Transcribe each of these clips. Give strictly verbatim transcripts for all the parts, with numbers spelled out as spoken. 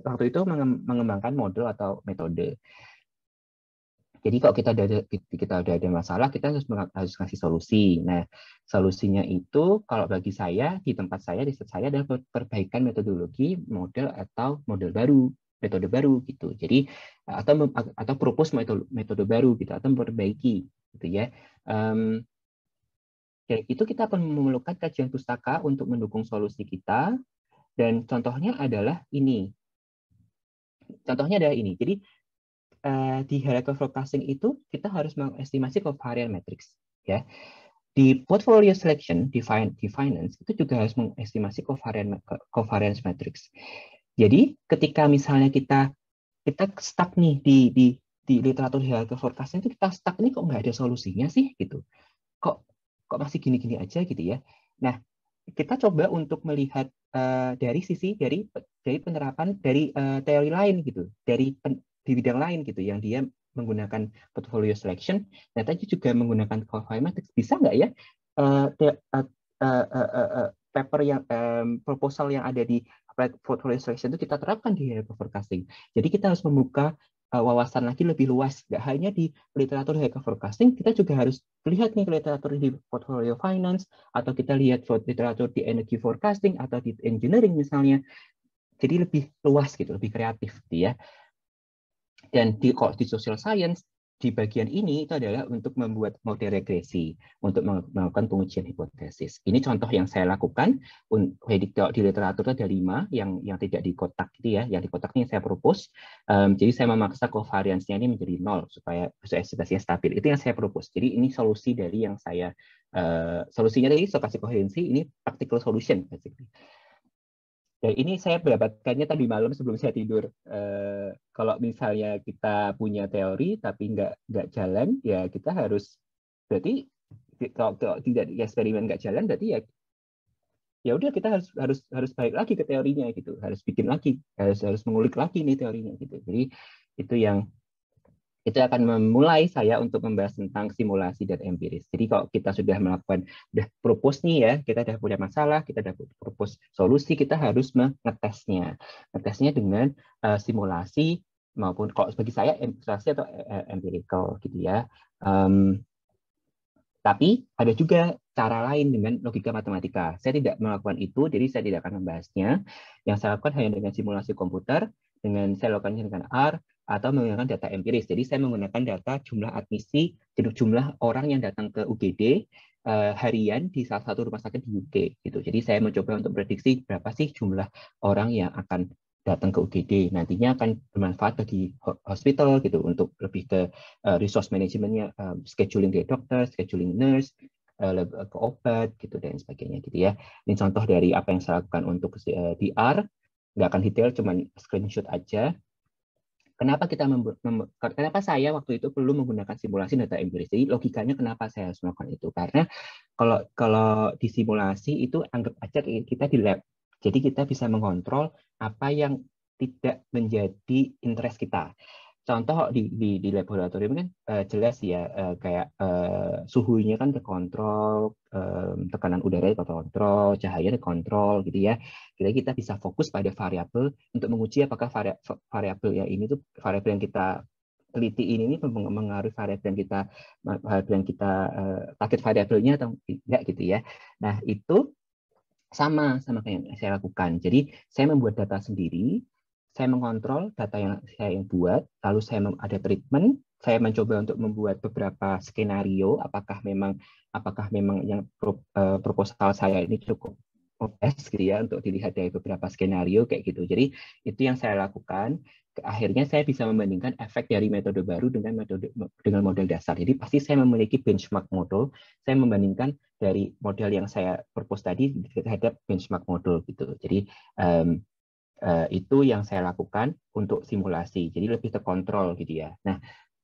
waktu itu mengembangkan model atau metode. Jadi kalau kita ada kita udah ada masalah, kita harus harus ngasih solusi. Nah, solusinya itu kalau bagi saya di tempat saya, di riset saya adalah perbaikan metodologi, model atau model baru, metode baru gitu. Jadi atau atau propose metode metode baru gitu atau memperbaiki gitu ya. Um, ya itu kita akan memerlukan kajian pustaka untuk mendukung solusi kita, dan contohnya adalah ini. Contohnya adalah ini. Jadi Uh, di hierarchy forecasting itu kita harus mengestimasi covariance matrix ya. Di portfolio selection di, fin di finance itu juga harus mengestimasi covariance covariance matrix. Jadi ketika misalnya kita kita stuck nih di di di literatur hierarchy forecasting itu kita stuck nih kok nggak ada solusinya sih gitu. Kok kok masih gini-gini aja gitu ya. Nah, kita coba untuk melihat uh, dari sisi dari dari penerapan dari uh, teori lain gitu, dari pen, di bidang lain gitu yang dia menggunakan portfolio selection, nah tadi juga menggunakan covariance matrix. Bisa nggak ya uh, te, uh, uh, uh, uh, uh, paper yang um, proposal yang ada di portfolio selection itu kita terapkan di hierarchy forecasting. Jadi kita harus membuka uh, wawasan lagi lebih luas, nggak hanya di literatur hierarchy forecasting, kita juga harus lihat nih literatur di portfolio finance, atau kita lihat literatur di energy forecasting atau di engineering misalnya. Jadi lebih luas gitu, lebih kreatif gitu ya. Dan di, kalau di social science, di bagian ini itu adalah untuk membuat model regresi, untuk melakukan pengujian hipotesis. Ini contoh yang saya lakukan. Di literatur ada lima yang yang tidak di kotak gitu ya, yang di kotak ini saya propose. Um, jadi saya memaksa covariance-nya ini menjadi nol supaya estimasinya stabil. Itu yang saya propose. Jadi ini solusi dari yang saya uh, solusinya dari stokastik koherensi ini practical solution basically. Ya, ini saya mendapatkannya tadi malam sebelum saya tidur. Eh, kalau misalnya kita punya teori tapi nggak nggak jalan, ya kita harus berarti kalau, kalau tidak eksperimen nggak jalan, berarti ya ya udah kita harus harus harus balik lagi ke teorinya gitu, harus bikin lagi, harus harus mengulik lagi nih teorinya gitu. Jadi itu yang itu akan memulai saya untuk membahas tentang simulasi dan empiris. Jadi kalau kita sudah melakukan, sudah propose nih ya, kita sudah punya masalah, kita sudah propose solusi, kita harus mengetesnya. Ngetesnya dengan uh, simulasi maupun kalau bagi saya simulasi atau uh, empirical gitu ya. Um, tapi ada juga cara lain dengan logika matematika. Saya tidak melakukan itu, jadi saya tidak akan membahasnya. Yang saya lakukan hanya dengan simulasi komputer, dengan saya lakukannya dengan R, atau menggunakan data empiris. Jadi saya menggunakan data jumlah admisi, jumlah orang yang datang ke U G D uh, harian di salah satu rumah sakit di U K. Gitu. Jadi saya mencoba untuk prediksi berapa sih jumlah orang yang akan datang ke U G D. Nantinya akan bermanfaat bagi hospital gitu untuk lebih ke uh, resource manajemennya, uh, scheduling dari dokter, scheduling nurse, uh, ke obat gitu dan sebagainya gitu ya. Ini contoh dari apa yang saya lakukan untuk uh, D R. Nggak akan detail, cuman screenshot aja. Kenapa kita kenapa saya waktu itu perlu menggunakan simulasi data empiris? Jadi logikanya kenapa saya harus melakukan itu? Karena kalau kalau di simulasi itu anggap aja kita di lab. Jadi kita bisa mengontrol apa yang tidak menjadi interest kita. Contoh di di, di laboratorium kan uh, jelas ya uh, kayak uh, suhunya kan terkontrol, um, tekanan udara terkontrol, cahaya terkontrol gitu ya. Jadi kita bisa fokus pada variabel untuk menguji apakah variabel ya ini tuh variabel yang kita teliti ini, ini mengaruhi variabel yang kita variabel yang kita uh, target variabelnya atau tidak gitu ya. Nah itu sama sama kayak yang saya lakukan. Jadi saya membuat data sendiri. Saya mengontrol data yang saya yang buat, lalu saya ada treatment, saya mencoba untuk membuat beberapa skenario, apakah memang apakah memang yang pro, uh, proposal saya ini cukup best gitu ya untuk dilihat dari beberapa skenario kayak gitu. Jadi itu yang saya lakukan. Akhirnya saya bisa membandingkan efek dari metode baru dengan metode dengan model dasar. Jadi pasti saya memiliki benchmark model. Saya membandingkan dari model yang saya propose tadi terhadap benchmark model gitu. Jadi um, Uh, itu yang saya lakukan untuk simulasi, jadi lebih terkontrol gitu ya. Nah,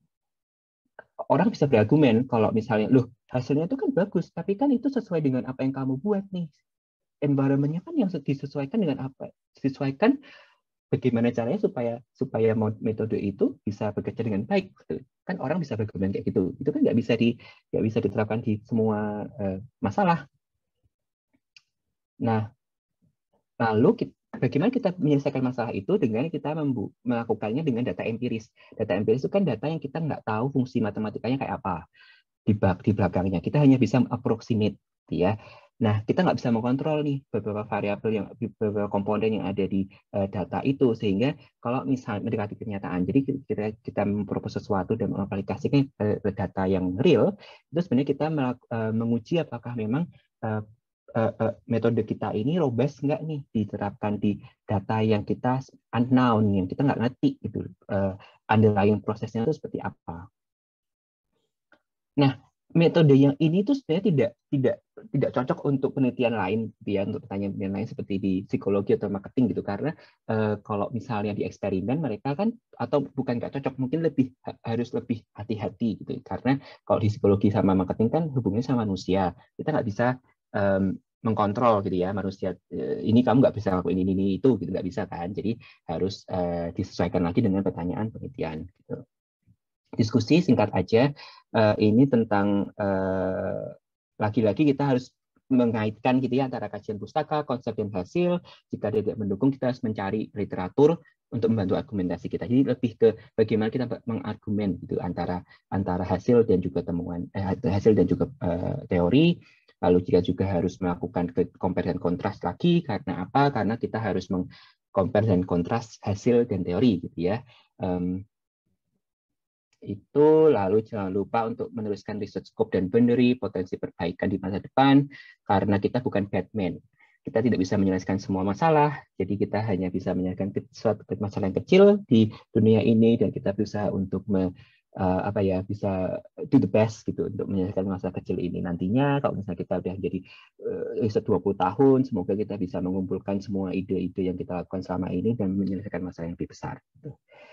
orang bisa berargumen kalau misalnya, loh hasilnya itu kan bagus, tapi kan itu sesuai dengan apa yang kamu buat nih. Environment-nya kan yang disesuaikan dengan apa? Disesuaikan bagaimana caranya supaya supaya metode itu bisa bekerja dengan baik. Gitu. Kan orang bisa berargumen kayak gitu. Itu kan nggak bisa di nggak bisa diterapkan di semua uh, masalah. Nah, lalu kita bagaimana kita menyelesaikan masalah itu dengan kita membu melakukannya dengan data empiris. Data empiris itu kan data yang kita nggak tahu fungsi matematikanya kayak apa di bab di belakangnya. Kita hanya bisa approximate, ya. Nah, kita nggak bisa mengontrol nih beberapa variabel yang beberapa komponen yang ada di uh, data itu, sehingga kalau misalnya mendekati kenyataan, jadi kita kita mempropos sesuatu dan mengaplikasikan ke data yang real, itu sebenarnya kita uh, menguji apakah memang uh, uh, uh, metode kita ini robust nggak nih diterapkan di data yang kita unknown, yang kita nggak ngerti gitu, uh, underlying prosesnya itu seperti apa. Nah, metode yang ini tuh sebenarnya tidak tidak tidak cocok untuk penelitian lain, ya, untuk pertanyaan lain seperti di psikologi atau marketing gitu, karena uh, kalau misalnya di eksperimen mereka kan, atau bukan nggak cocok, mungkin lebih harus lebih hati-hati gitu, karena kalau di psikologi sama marketing kan hubungannya sama manusia, kita nggak bisa um, mengkontrol gitu ya manusia, ini kamu nggak bisa lakuin ini ini itu gitu, nggak bisa kan, jadi harus uh, disesuaikan lagi dengan pertanyaan penelitian gitu. Diskusi singkat aja, uh, ini tentang lagi-lagi uh, kita harus mengaitkan gitu ya antara kajian pustaka, konsep dan hasil. Jika tidak mendukung, kita harus mencari literatur untuk membantu argumentasi kita. Jadi lebih ke bagaimana kita mengargumen gitu antara antara hasil dan juga temuan, eh, hasil dan juga uh, teori. Lalu jika juga harus melakukan ke compare dan kontras lagi, karena apa? Karena kita harus meng-compare dan kontras hasil dan teori gitu ya. Um, itu lalu jangan lupa untuk meneruskan research scope dan boundary, potensi perbaikan di masa depan, karena kita bukan Batman, kita tidak bisa menyelesaikan semua masalah, jadi kita hanya bisa menyelesaikan suatu masalah yang kecil di dunia ini, dan kita berusaha untuk me, uh, apa ya bisa do the best gitu untuk menyelesaikan masalah kecil ini. Nantinya kalau misalnya kita udah jadi uh, riset dua puluh tahun, semoga kita bisa mengumpulkan semua ide-ide yang kita lakukan selama ini dan menyelesaikan masalah yang lebih besar gitu.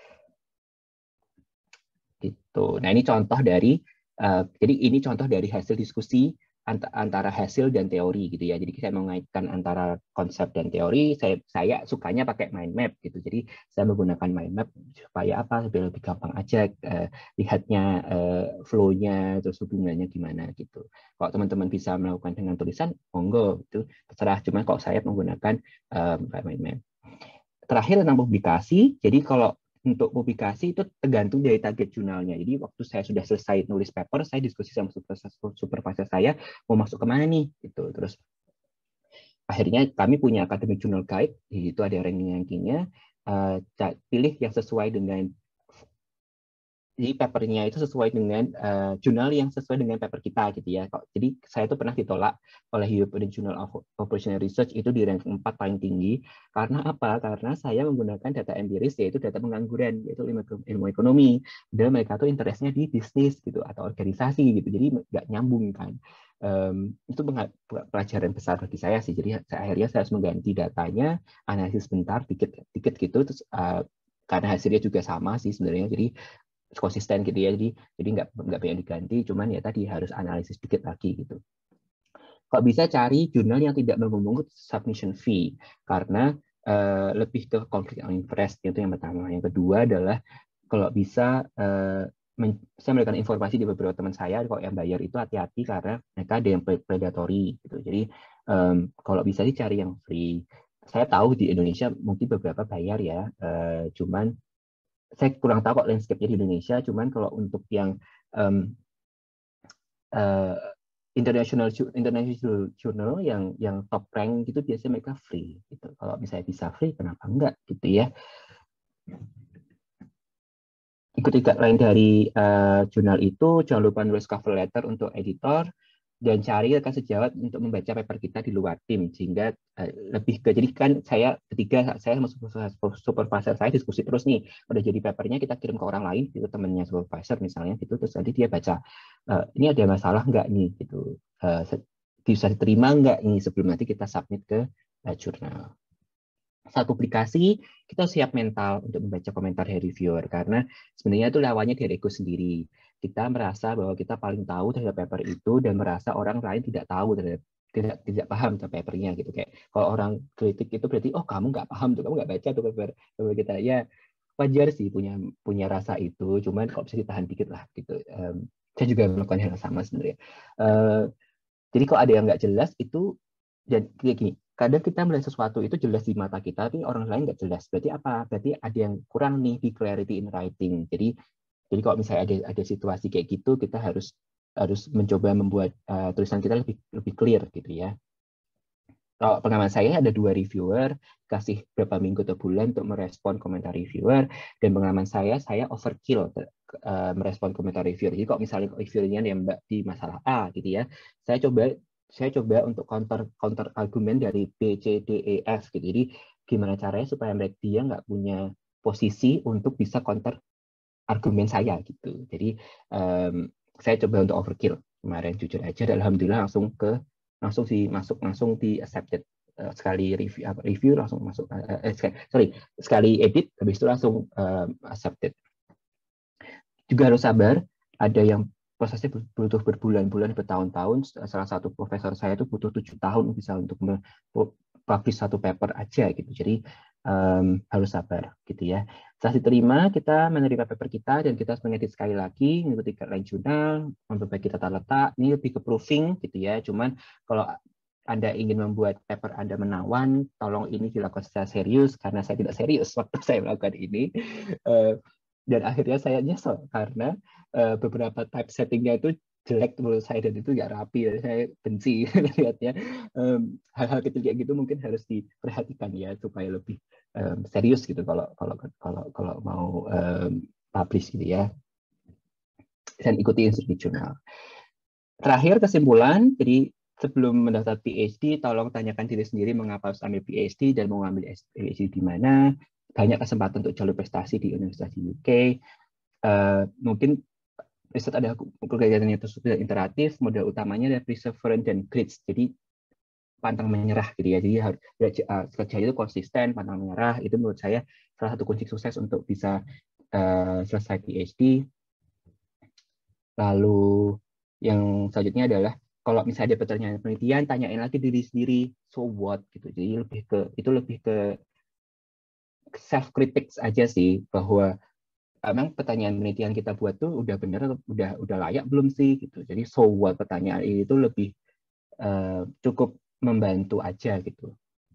Gitu. Nah, ini contoh dari uh, jadi ini contoh dari hasil diskusi antara hasil dan teori gitu ya. Jadi saya mengaitkan antara konsep dan teori. Saya saya sukanya pakai mind map gitu. Jadi saya menggunakan mind map supaya apa? Supaya lebih gampang aja uh, lihatnya uh, flow-nya, terus hubungannya gimana gitu. Kalau teman-teman bisa melakukan dengan tulisan, monggo itu terserah. Cuman kalau saya menggunakan um, mind map. Terakhir tentang publikasi. Jadi kalau untuk publikasi itu tergantung dari target jurnalnya. Jadi waktu saya sudah selesai nulis paper, saya diskusi sama supervisor saya mau masuk kemana nih, gitu. Terus akhirnya kami punya academic journal guide, di situ ada ranking-rankingnya. Uh, pilih yang sesuai dengan, jadi papernya itu sesuai dengan uh, jurnal yang sesuai dengan paper kita gitu ya. Jadi saya itu pernah ditolak oleh European Journal of Operational Research itu di ranking empat paling tinggi. Karena apa? Karena saya menggunakan data empiris, yaitu data pengangguran, yaitu ilmu, ilmu ekonomi. Dan mereka tuh interestnya di bisnis gitu atau organisasi gitu. Jadi nggak nyambung kan. Um, itu pelajaran besar bagi saya sih. Jadi akhirnya saya harus mengganti datanya, analisis bentar, dikit-dikit gitu. Terus uh, karena hasilnya juga sama sih sebenarnya. Jadi konsisten gitu ya, jadi jadi nggak nggak banyak diganti, cuman ya tadi harus analisis dikit lagi gitu. Kok bisa cari jurnal yang tidak memungut submission fee, karena uh, lebih ke conflict of interest, itu yang pertama. Yang kedua adalah kalau bisa uh, saya memberikan informasi di beberapa teman saya, kalau yang bayar itu hati-hati karena mereka ada yang predatory gitu. Jadi um, kalau bisa sih cari yang free. Saya tahu di Indonesia mungkin beberapa bayar ya, uh, cuman saya kurang tahu kok landscape-nya di Indonesia, cuman kalau untuk yang um, uh, international international journal yang yang top rank gitu biasanya mereka free gitu. Kalau misalnya bisa free, kenapa enggak gitu ya. Ikuti guideline dari uh, jurnal itu, jangan lupa nulis cover letter untuk editor, dan cari rekan sejawat untuk membaca paper kita di luar tim, sehingga uh, lebih ke, jadi kan saya ketiga saya sama supervisor saya diskusi terus nih, udah jadi papernya kita kirim ke orang lain, itu temennya supervisor misalnya gitu, terus nanti dia baca, uh, ini ada masalah nggak nih gitu, uh, bisa diterima nggak nih sebelum nanti kita submit ke uh, jurnal. Saat publikasi, kita siap mental untuk membaca komentar dari reviewer, karena sebenarnya itu lawannya dari ego sendiri. Kita merasa bahwa kita paling tahu terhadap paper itu, dan merasa orang lain tidak tahu terhadap, tidak tidak paham terhadap papernya gitu. Kayak kalau orang kritik itu berarti, oh kamu nggak paham tuh, kamu nggak baca tuh paper, paper kita. Ya wajar sih punya punya rasa itu, cuman kalau bisa ditahan dikit lah gitu. Um, saya juga melakukan hal yang sama sebenarnya. Uh, jadi kalau ada yang nggak jelas itu, dan kayak gini, kadang kita melihat sesuatu itu jelas di mata kita, tapi orang lain nggak jelas. Berarti apa? Berarti ada yang kurang nih di clarity in writing. Jadi, jadi kalau misalnya ada ada situasi kayak gitu, kita harus harus mencoba membuat uh, tulisan kita lebih lebih clear gitu ya. Kalau pengalaman saya ada dua reviewer, kasih berapa minggu atau bulan untuk merespon komentar reviewer, dan pengalaman saya, saya overkill uh, merespon komentar reviewer. Jadi kalau misalnya reviewernya yang Mbak di masalah A gitu ya, saya coba saya coba untuk counter counter argumen dari B, C, D, E, F gitu. Jadi gimana caranya supaya mereka dia nggak punya posisi untuk bisa counter argumen saya gitu. Jadi um, saya coba untuk overkill kemarin jujur aja, dan alhamdulillah langsung ke langsung sih masuk langsung di accepted uh, sekali review apa review langsung masuk uh, eh, sorry sekali edit habis itu langsung uh, accepted. Juga harus sabar, ada yang prosesnya butuh berbulan-bulan bertahun-tahun. Salah satu profesor saya itu butuh tujuh tahun bisa untuk publish satu paper aja gitu. Jadi um, harus sabar gitu ya. Setelah diterima, kita menerima paper kita dan kita harus mengedit sekali lagi, mengikuti guideline jurnal, memperbaiki tata letak. Ini lebih ke proofing gitu ya. Cuman kalau Anda ingin membuat paper Anda menawan, tolong ini dilakukan secara serius karena saya tidak serius waktu saya melakukan ini. Uh, dan akhirnya saya nyesel karena uh, beberapa typesettingnya itu jelek menurut saya dan itu nggak rapi dan saya benci lihatnya. Um, hal-hal kecil kayak gitu mungkin harus diperhatikan ya supaya lebih um, serius gitu kalau kalau kalau kalau mau um, publish gitu ya, dan ikuti instruksi jurnal. Terakhir kesimpulan, jadi sebelum mendaftar PhD tolong tanyakan diri sendiri mengapa harus ambil PhD dan mau ambil PhD di mana. Banyak kesempatan untuk jalur prestasi di universitas di U K. Uh, mungkin riset ada kegiatan yang tersebut interaktif, modal utamanya adalah perseverance dan grit. Jadi pantang menyerah gitu ya. Jadi harus uh, kerja itu konsisten, pantang menyerah. Itu menurut saya salah satu kunci sukses untuk bisa uh, selesai PhD. Lalu yang selanjutnya adalah kalau misalnya ada pertanyaan penelitian, tanyain lagi diri sendiri, so what gitu. Jadi lebih ke itu lebih ke self critics aja sih, bahwa emang pertanyaan penelitian kita buat tuh udah bener, udah udah layak belum sih gitu. Jadi so what pertanyaan itu lebih uh, cukup membantu aja gitu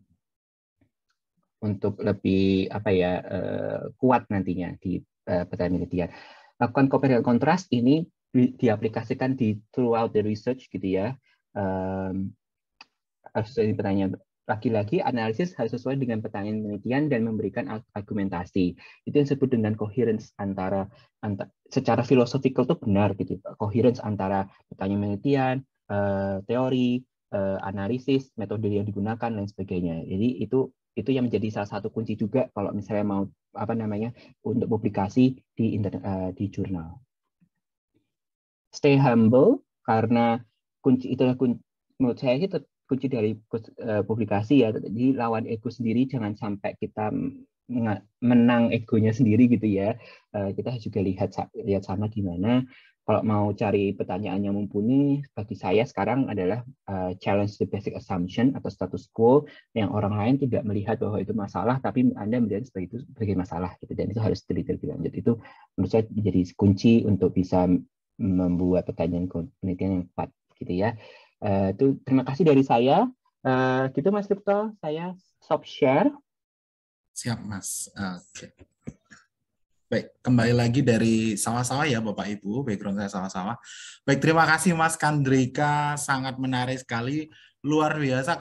untuk lebih apa ya uh, kuat nantinya di uh, pertanyaan penelitian. Lakukan compare dan kontras ini di, diaplikasikan di throughout the research gitu ya. Um, harus jadi pertanyaan. Lagi-lagi analisis harus sesuai dengan pertanyaan penelitian dan memberikan argumentasi. Itu yang disebut dengan coherence antara, antara secara filosofikal itu benar gitu. Coherence antara pertanyaan penelitian, uh, teori, uh, analisis, metode yang digunakan dan sebagainya. Jadi itu itu yang menjadi salah satu kunci juga kalau misalnya mau apa namanya untuk publikasi di internet, uh, di jurnal. Stay humble karena kunci itulah kunci menurut saya itu kunci dari uh, publikasi ya. Jadi lawan ego sendiri, jangan sampai kita menang egonya sendiri gitu ya. Uh, kita juga lihat lihat sana gimana. Kalau mau cari pertanyaan yang mumpuni, bagi saya sekarang adalah uh, challenge the basic assumption atau status quo yang orang lain tidak melihat bahwa itu masalah, tapi Anda melihat sebagai itu sebagai masalah gitu. Dan itu harus diteliti lebih lanjut. Itu menurut saya menjadi kunci untuk bisa membuat pertanyaan penelitian yang tepat gitu ya. Uh, itu terima kasih dari saya. Uh, gitu Mas Lipto, saya stop share. Siap Mas. Oke. Okay. Baik, kembali lagi dari sawah-sawah ya Bapak Ibu, background saya sawah-sawah. Baik, terima kasih Mas Kandrika, sangat menarik sekali, luar biasa.